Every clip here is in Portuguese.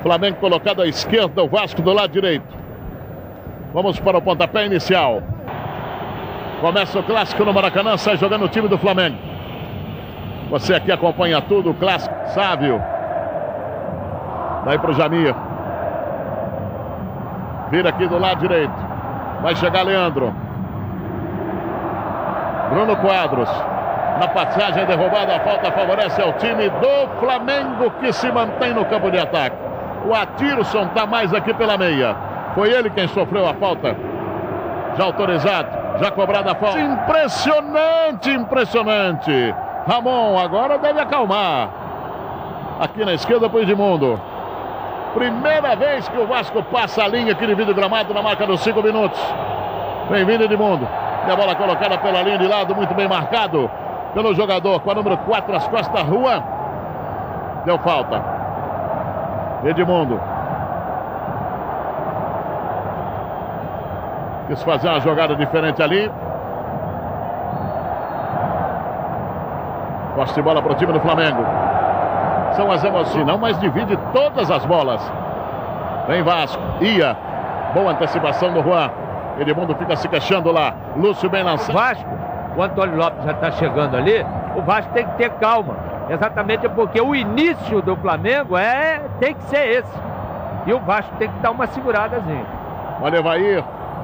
Flamengo colocado à esquerda, o Vasco do lado direito. Vamos para o pontapé inicial. Começa o clássico no Maracanã, sai jogando o time do Flamengo. Você aqui acompanha tudo, o clássico, Sávio. Daí para o Jamir. Vira aqui do lado direito. Vai chegar Leandro. Bruno Quadros. Na passagem é derrubada, a falta favorece ao time do Flamengo, que se mantém no campo de ataque. O Atirson está mais aqui pela meia. Foi ele quem sofreu a falta. Já autorizado, já cobrada a falta. Impressionante, impressionante. Ramon agora deve acalmar. Aqui na esquerda para o Edmundo. Primeira vez que o Vasco passa a linha aqui de vidro gramado na marca dos 5 minutos. Bem-vindo, Edmundo. E a bola colocada pela linha de lado, muito bem marcado pelo jogador com a número 4 às costas da rua. Deu falta. Edmundo. Quis fazer uma jogada diferente ali. Posse de bola para o time do Flamengo. São as emoções, não, mas divide todas as bolas. Vem Vasco. Ia. Boa antecipação do Juan. Edmundo fica se queixando lá. Lúcio bem lançado. Vasco, o Antônio Lopes já está chegando ali. O Vasco tem que ter calma. Exatamente porque o início do Flamengo tem que ser esse. E o Vasco tem que dar uma seguradazinha. Olha, Evair.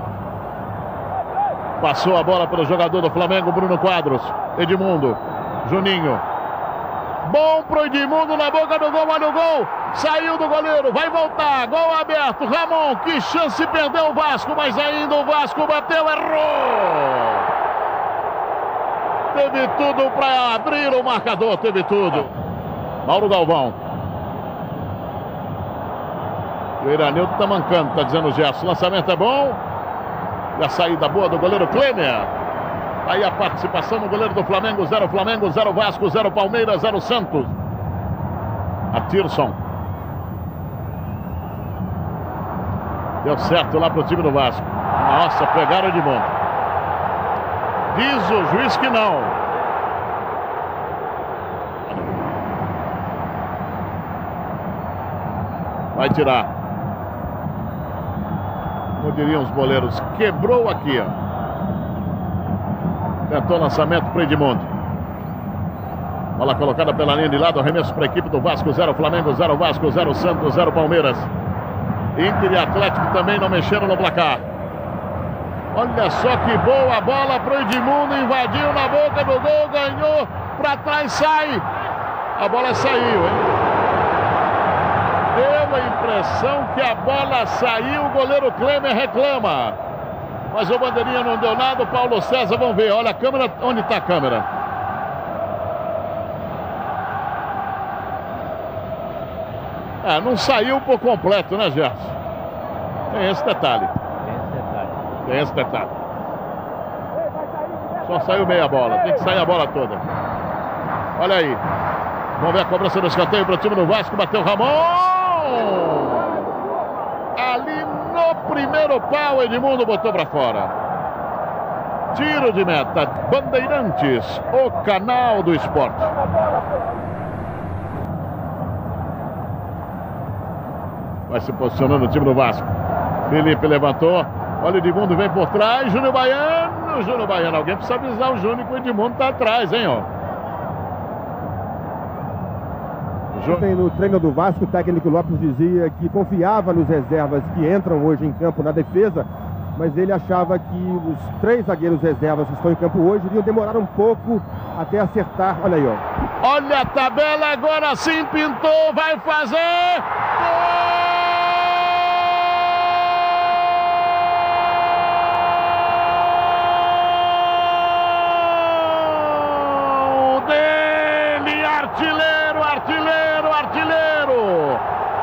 Passou a bola para o jogador do Flamengo, Bruno Quadros. Edmundo. Juninho. Bom pro Edmundo na boca do gol, olha o gol. Saiu do goleiro, vai voltar. Gol aberto. Ramon, que chance, perdeu o Vasco, mas ainda o Vasco bateu, errou. Teve tudo para abrir o marcador, teve tudo. Mauro Galvão. O Iranildo tá mancando, tá dizendo o Gerson. Lançamento é bom. E a saída boa do goleiro Klemer. Aí a participação do goleiro do Flamengo. 0 Flamengo, 0 Vasco, 0 Palmeiras, 0 Santos. Atirson. Deu certo lá pro time do Vasco. Nossa, pegaram de bom. Diz o juiz que não. Vai tirar. Como diriam os boleiros, quebrou aqui, ó. Tentou lançamento para Edmundo. Bola colocada pela linha de lado. Arremesso para a equipe do Vasco. 0 Flamengo, 0 Vasco, 0 Santos, 0 Palmeiras. Inter e Atlético também não mexeram no placar. Olha só que boa bola para o Edmundo. Invadiu na boca do gol. Ganhou. Para trás, sai. A bola saiu, hein? Deu a impressão que a bola saiu. O goleiro Klemer reclama. Mas o bandeirinha não deu nada. O Paulo César, vamos ver. Olha a câmera. Onde está a câmera? Não saiu por completo, né, Gerson? Tem esse detalhe. Tem esse detalhe. Só saiu meia bola. Tem que sair a bola toda. Olha aí. Vamos ver a cobrança do escanteio para o time do Vasco. Bateu Ramon. Ali no primeiro pau, Edmundo botou para fora. Tiro de meta. Bandeirantes, o canal do esporte. Vai se posicionando o time do Vasco. Felipe levantou. Olha o Edmundo, vem por trás. Júnior Baiano. Júnior Baiano. Alguém precisa avisar o Júnior que o Edmundo está atrás, hein, ó. Ontem no treino do Vasco, o técnico Lopes dizia que confiava nos reservas que entram hoje em campo na defesa, mas ele achava que os 3 zagueiros reservas que estão em campo hoje iriam demorar um pouco até acertar. Olha aí, ó. Olha a tabela, agora sim pintou, vai fazer! Gol! Dele, artilheiro, artilheiro, artilheiro!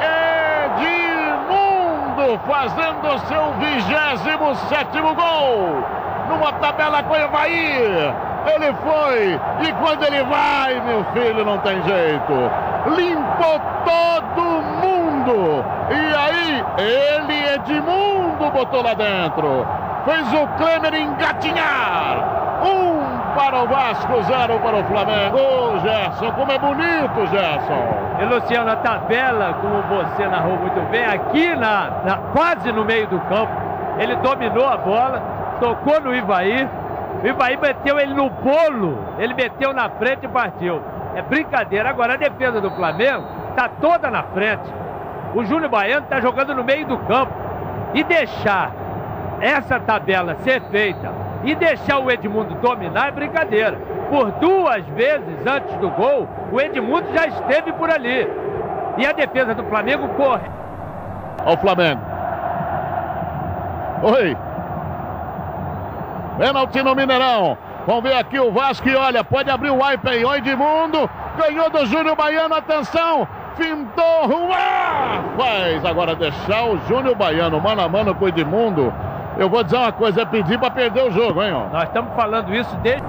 Edmundo fazendo seu 27º gol! Numa tabela com o Evair! Ele foi, e quando ele vai, meu filho, não tem jeito. Limpou todo mundo. E aí, ele, Edmundo, botou lá dentro. Fez o Klemer engatinhar. 1 para o Vasco, 0 para o Flamengo. Ô, Gerson, como é bonito, Gerson. E, Luciano, a tabela, como você narrou muito bem, aqui quase no meio do campo, ele dominou a bola, tocou no Ivaí, o Ivaí meteu ele no bolo, ele meteu na frente e partiu. É brincadeira. Agora a defesa do Flamengo está toda na frente. O Júnior Baiano está jogando no meio do campo. E deixar essa tabela ser feita e deixar o Edmundo dominar é brincadeira. Por 2 vezes antes do gol, o Edmundo já esteve por ali. E a defesa do Flamengo corre. Olha o Flamengo. Oi. Pênalti no Mineirão. Vamos ver aqui o Vasco e olha, pode abrir o wipe aí. O Edmundo ganhou do Júnior Baiano, atenção. Fintou, Juan! Faz agora deixar o Júnior Baiano mano a mano com o Edmundo. Eu vou dizer uma coisa, é pedir para perder o jogo, hein? Ó. Nós estamos falando isso desde...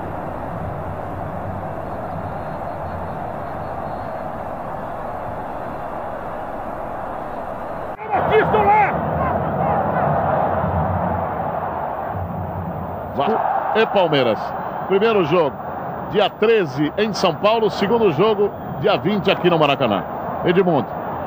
E Palmeiras. Primeiro jogo, dia 13 em São Paulo. Segundo jogo, dia 20 aqui no Maracanã. Edmundo.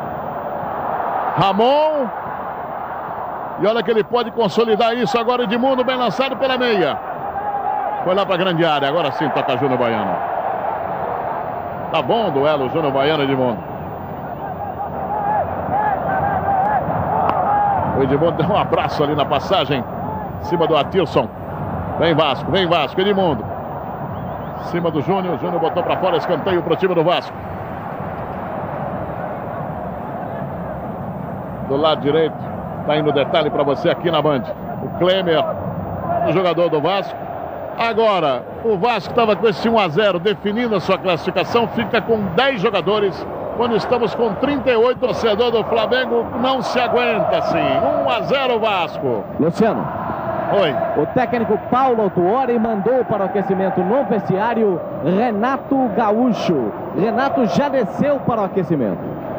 Ramon. E olha que ele pode consolidar isso agora. Edmundo bem lançado pela meia. Foi lá para a grande área. Agora sim toca Júnior Baiano. Tá bom o duelo, Júnior Baiano e Edmundo. O Edmundo deu um abraço ali na passagem. Em cima do Atilson. Vem Vasco, Edmundo. Em cima do Júnior. Júnior botou para fora, escanteio para o time do Vasco. Do lado direito, tá indo detalhe para você aqui na Band. O Klemer, o jogador do Vasco. Agora, o Vasco estava com esse 1-0 definindo a sua classificação, fica com 10 jogadores. Quando estamos com 38, o torcedor do Flamengo não se aguenta assim. 1-0 Vasco. Luciano. Oi. O técnico Paulo Autuori mandou para o aquecimento no vestiário Renato Gaúcho. Renato já desceu para o aquecimento.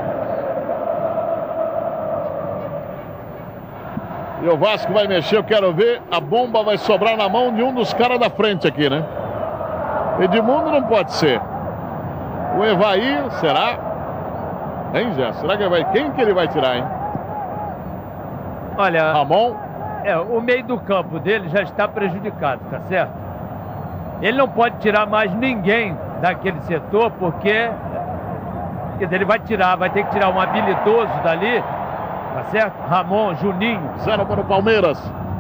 E o Vasco vai mexer, eu quero ver. A bomba vai sobrar na mão de um dos caras da frente aqui, né? Edmundo não pode ser. O Evaí, será? Hein, Jé? Será que ele quem que ele vai tirar, hein? Olha... Ramon? O meio do campo dele já está prejudicado, tá certo? Ele não pode tirar mais ninguém daquele setor, porque ele vai ter que tirar um habilidoso dali, tá certo? Ramon, Juninho. 0 para o Palmeiras.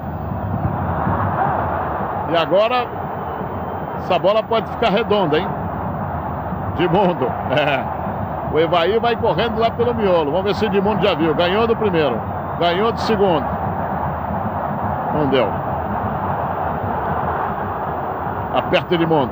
E agora, essa bola pode ficar redonda, hein? Edmundo. O Evaí vai correndo lá pelo miolo. Vamos ver se o Edmundo já viu. Ganhou do primeiro, ganhou do segundo. Não deu. Aperta Edmundo.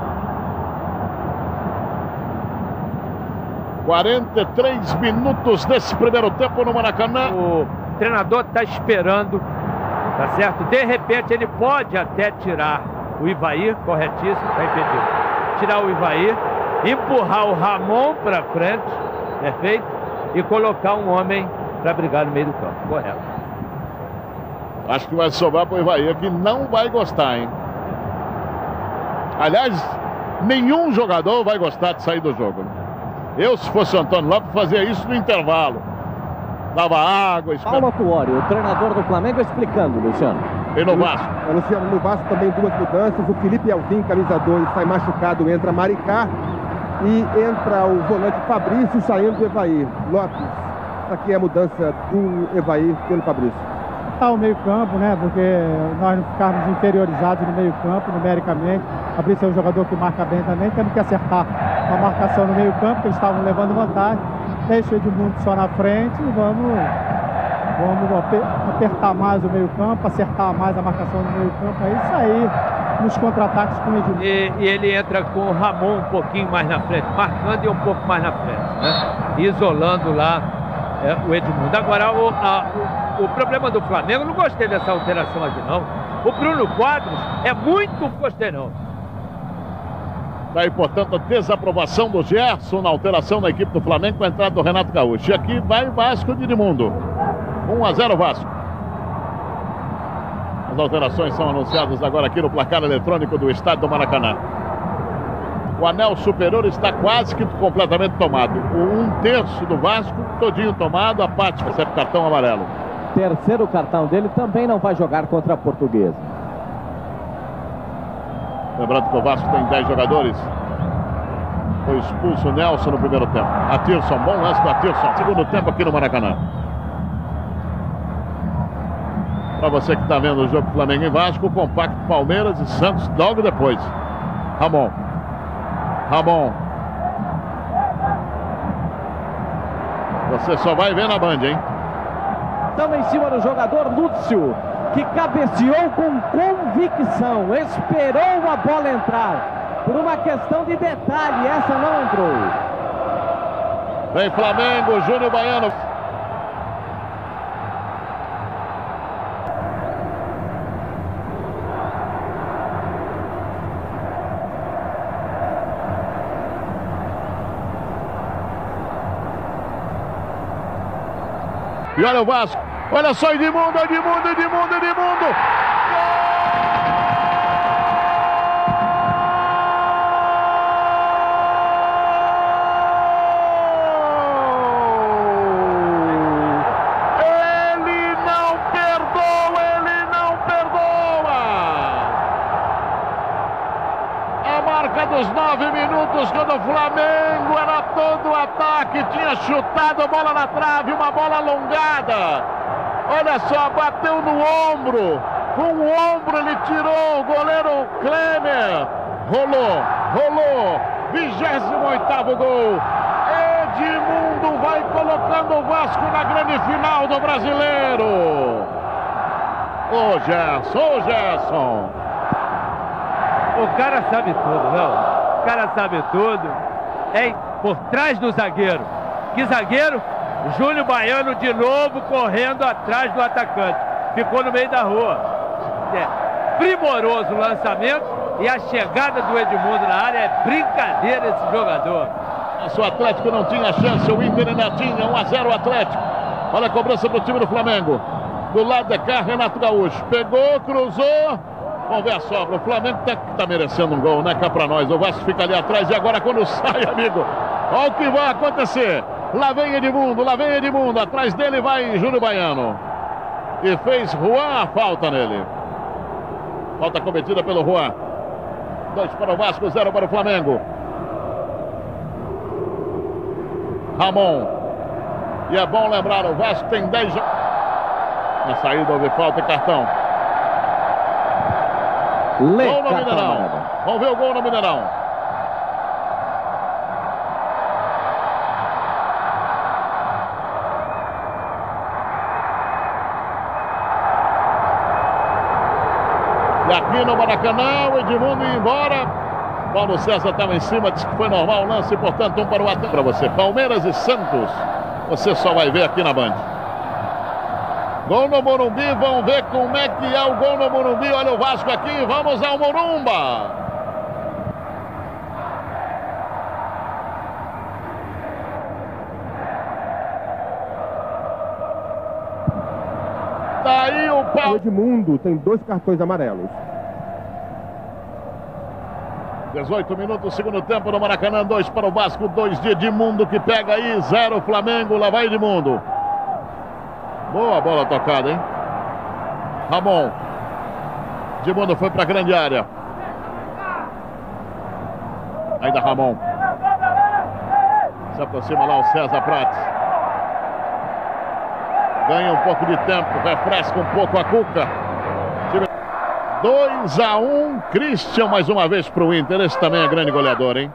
43 minutos desse primeiro tempo no Maracanã. O treinador está esperando, tá certo? De repente ele pode até tirar o Ivaí, corretíssimo, está impedido. Tirar o Ivaí, empurrar o Ramon para frente, perfeito? E colocar um homem para brigar no meio do campo, correto. Acho que vai sobrar para o Ivaí, que não vai gostar, hein? Aliás, nenhum jogador vai gostar de sair do jogo. Eu, se fosse o Antônio Lopes, fazia isso no intervalo. Dava água... Paulo Autuori, o treinador do Flamengo, explicando, Luciano. E no Vasco? Luciano, no Vasco também 2 mudanças. O Felipe Alvim, camisa 2, sai machucado, entra Maricá. E entra o volante Fabrício, saindo do Evaí. Lopes, aqui é a mudança do Evaí pelo Fabrício. O meio campo, né? Porque nós não ficarmos inferiorizados no meio campo, numericamente. Fabrício é um jogador que marca bem também. Temos que acertar a marcação no meio campo, que eles estavam levando vantagem. Deixa o Edmundo só na frente e vamos apertar mais o meio campo, acertar mais a marcação no meio campo. É isso aí, nos contra-ataques com o Edmundo. E ele entra com o Ramon um pouquinho mais na frente, marcando e um pouco mais na frente, né? Isolando lá o Edmundo. Agora, o problema do Flamengo, não gostei dessa alteração aqui não. O Bruno Quadros é muito... Gostei não. Daí, portanto, a desaprovação do Gerson na alteração da equipe do Flamengo com a entrada do Renato Gaúcho. E aqui vai Vasco de Edmundo. 1-0 Vasco. alterações são anunciadas agora aqui no placar eletrônico do estádio do Maracanã. O anel superior está quase que completamente tomado. O 1/3 do Vasco, todinho tomado, a parte recebe cartão amarelo. Terceiro cartão dele, também não vai jogar contra a Portuguesa. Lembrando que o Vasco tem 10 jogadores. Foi expulso o Nelson no primeiro tempo. Atirson, bom lance do Atirson. Segundo tempo aqui no Maracanã. Para você que está vendo o jogo Flamengo e Vasco, o compacto Palmeiras e Santos logo depois. Ramon. Você só vai ver na Band, hein? Estamos em cima do jogador Lúcio, que cabeceou com convicção, esperou a bola entrar. Por uma questão de detalhe, essa não entrou. Vem Flamengo, Júnior Baiano. E olha o Vasco, olha só Edmundo. Dos 9 minutos, quando o Flamengo era todo ataque, tinha chutado a bola na trave, uma bola alongada. Olha só, bateu no ombro. Com o ombro ele tirou o goleiro Klemer. Rolou. 28º gol. Edmundo vai colocando o Vasco na grande final do Brasileiro. Ô Gerson. O cara sabe tudo, não? O cara sabe tudo. É por trás do zagueiro. Que zagueiro? Júnior Baiano de novo correndo atrás do atacante. Ficou no meio da rua. Primoroso o lançamento e a chegada do Edmundo na área. É brincadeira esse jogador. O Atlético não tinha chance, o Inter ainda tinha. 1-0 o Atlético. Olha a cobrança pro time do Flamengo. Do lado de cá, Renato Gaúcho. Pegou, cruzou. Vamos ver a sobra. O Flamengo tá merecendo um gol, né? Cá pra nós. O Vasco fica ali atrás e agora quando sai, amigo, olha o que vai acontecer. Lá vem Edmundo. Atrás dele vai Júnior Baiano. E fez Juan a falta nele. Falta cometida pelo Juan. 2 para o Vasco, 0 para o Flamengo. Ramon. E é bom lembrar, o Vasco tem 10 jogos. Na saída houve falta e cartão. Gol no Mineirão. Vamos ver o gol no Mineirão. E aqui no Maracanã, o Edmundo ia embora. Paulo César estava em cima, disse que foi normal o lance, portanto, 1 para o Atlético. Para você, Palmeiras e Santos. Você só vai ver aqui na Band. Gol no Morumbi, vamos ver como é que é o gol no Morumbi. Olha o Vasco aqui, vamos ao Morumba. Tá aí o pau. O Edmundo tem 2 cartões amarelos. 18 minutos, segundo tempo no Maracanã, 2 para o Vasco, 2 de Edmundo que pega aí, 0 Flamengo, lá vai Edmundo. Boa bola tocada, hein? Ramon. Edmundo foi para a grande área. Ainda Ramon. Se aproxima lá o César Prates. Ganha um pouco de tempo, refresca um pouco a Cuca. 2-1, Christian mais uma vez para o Inter. Esse também é grande goleador, hein?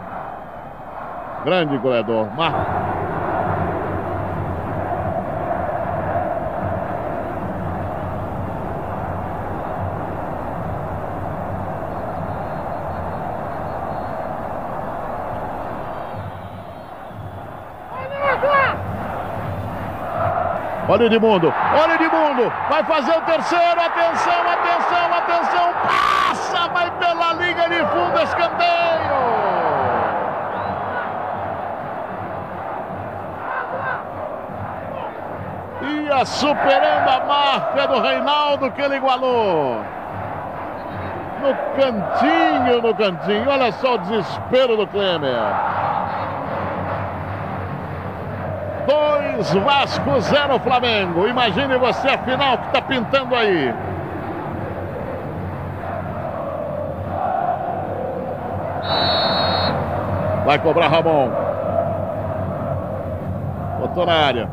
Grande goleador. Marco. Olha o Edmundo, vai fazer o terceiro, atenção, passa, vai pela linha de fundo, escanteio. Ia superando a marca do Reinaldo, que ele igualou. No cantinho. Olha só o desespero do Klemer. 2 Vasco, 0 Flamengo. Imagine você a final que está pintando aí. Vai cobrar Ramon. Botou na área.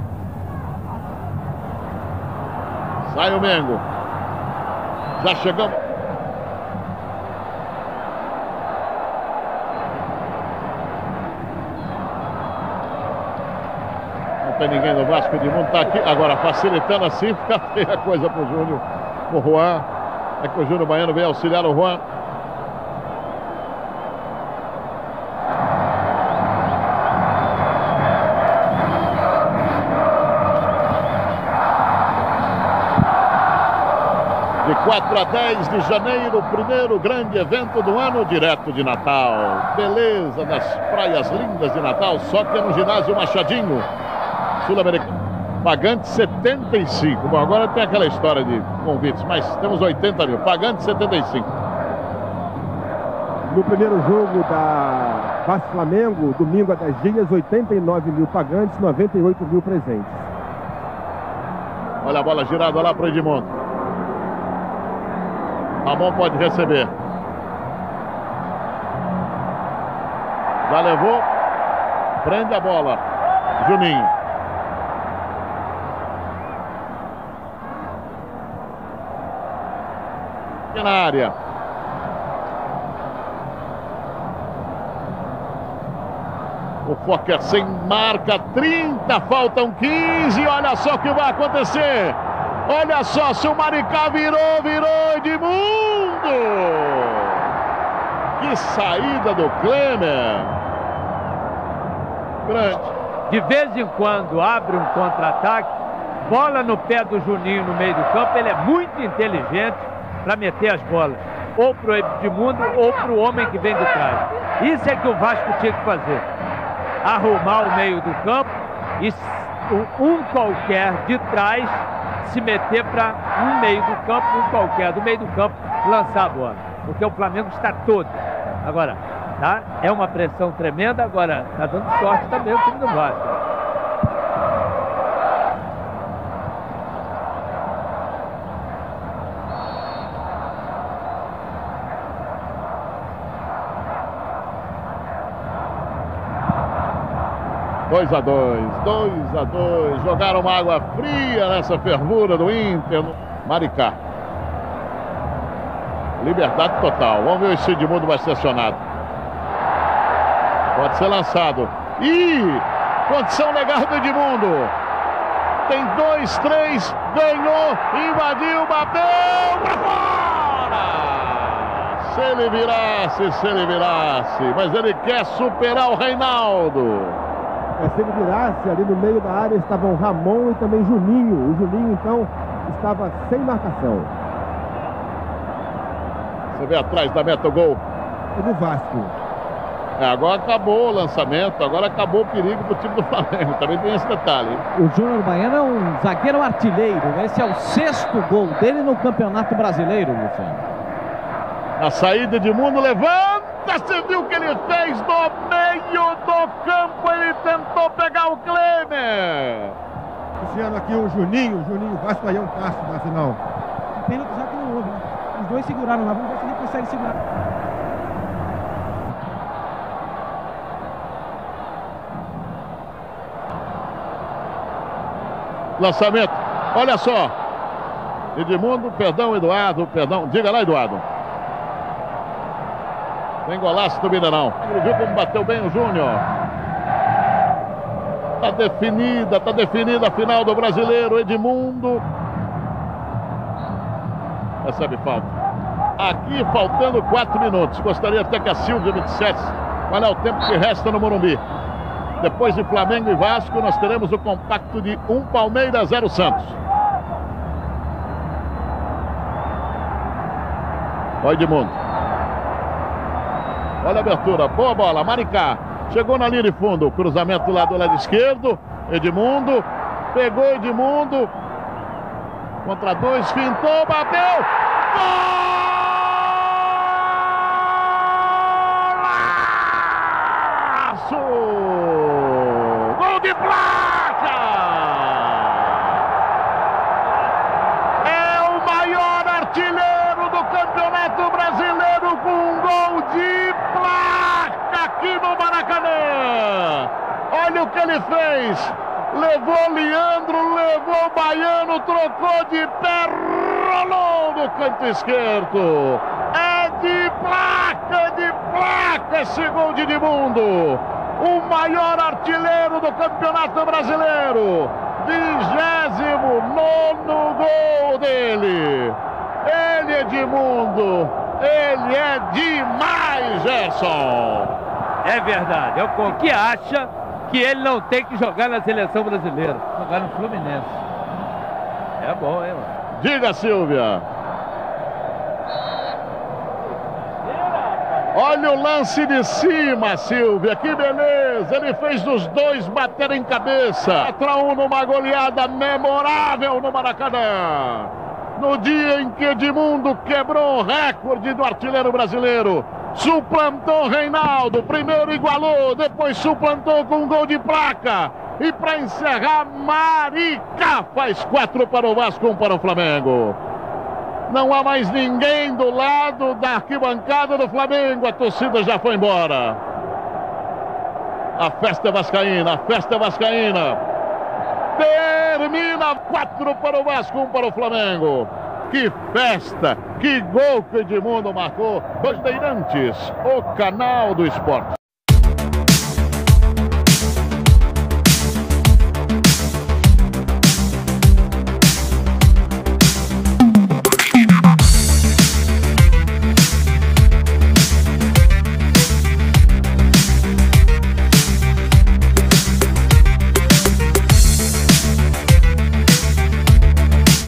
Sai o Mengo. Já chegamos. Não tem ninguém do Vasco, Edmundo está aqui. Agora facilitando assim, fica feia a coisa pro Júnior. O Juan. É que o Júnior Baiano veio auxiliar o Juan. De 4 a 10 de janeiro, o primeiro grande evento do ano, direto de Natal. Beleza das praias lindas de Natal, só que é no ginásio Machadinho, sul-americano. Pagante 75. Bom, agora tem aquela história de convites, mas temos 80 mil. Pagante 75. No primeiro jogo da Vasco Flamengo, domingo a 10 dias, 89 mil pagantes, 98 mil presentes. Olha a bola girada lá para o Edmundo. Ramon pode receber. Já levou. Prende a bola. Juninho. Aqui na área. O Fokker sem marca. 30. Faltam 15. Olha só o que vai acontecer. Olha só, se o Maricá virou Edmundo! Que saída do Klemer! Grande. De vez em quando abre um contra-ataque, bola no pé do Juninho no meio do campo, ele é muito inteligente para meter as bolas, ou pro Edmundo ou pro homem que vem de trás. Isso é que o Vasco tinha que fazer. Arrumar o meio do campo e um qualquer de trás se meter para um meio do campo, um qualquer do meio do campo, lançar a bola. Porque o Flamengo está todo. Agora, tá? É uma pressão tremenda, agora está dando sorte também o time do Vasco. Dois a 2. Jogaram uma água fria nessa fervura do Inter. Maricá. Liberdade total. Vamos ver se o Edmundo vai ser acionado. Pode ser lançado. Ih! Condição legal do Edmundo. Tem 2, 3. Ganhou. Invadiu. Bateu. Pra fora! Se ele virasse. Mas ele quer superar o Reinaldo. Se ele virasse, ali no meio da área estavam Ramon e também Juninho. O Juninho, então, estava sem marcação. Você vê atrás da meta o gol. É do Vasco. Agora acabou o lançamento, agora acabou o perigo para o time do Flamengo. Também tem esse detalhe. O Júnior Baiano é um zagueiro artilheiro. Esse é o 6º gol dele no Campeonato Brasileiro, Luciano. A saída de Edmundo levanta. Você viu o que ele fez no meio do campo? Ele tentou pegar o Klemer. Luciano, aqui o Juninho Vasco aí é um passo na final. Pênalti já que não houve, né? Os dois seguraram lá, vamos ver se ele consegue segurar. Lançamento, olha só. Edmundo, perdão, Eduardo, perdão. Diga lá, Eduardo. Tem golaço do Mineirão. Ele viu como bateu bem o Júnior. Tá definida a final do Brasileiro. Edmundo recebe falta. Aqui faltando 4 minutos. Gostaria até que a Silvia me dissesse qual é o tempo que resta no Morumbi. Depois de Flamengo e Vasco, nós teremos o compacto de 1 Palmeiras, 0 Santos. Olha Edmundo. Olha a abertura, boa bola, Maricá. Chegou na linha de fundo, cruzamento do lado esquerdo. Edmundo Pegou Edmundo. Contra dois, fintou, bateu. Golaço! Gol de placa! É o maior artilheiro do Campeonato Brasileiro com um gol de placa aqui no Maracanã. Olha o que ele fez. Levou Leandro, levou Baiano, trocou de pé, rolou no canto esquerdo. É de placa esse gol de Edmundo. O maior artilheiro do Campeonato Brasileiro. 29º gol dele. Ele, Edmundo, ele é demais, Gerson. É verdade. É o que acha que ele não tem que jogar na seleção brasileira, jogar no Fluminense. É bom, hein, mano? Diga, Silvia. Olha o lance de cima, Silvia, que beleza. Ele fez os dois baterem cabeça. 4-1 numa goleada memorável no Maracanã. No dia em que Edmundo quebrou o recorde do artilheiro brasileiro. Suplantou Reinaldo, primeiro igualou, depois suplantou com um gol de placa. E para encerrar, Maricá faz 4 para o Vasco, 1 para o Flamengo. Não há mais ninguém do lado da arquibancada do Flamengo, a torcida já foi embora. A festa é vascaína, a festa é vascaína. Termina 4 para o Vasco, 1 para o Flamengo. Que festa, que gol que Edmundo marcou. Bandeirantes, o canal do esporte.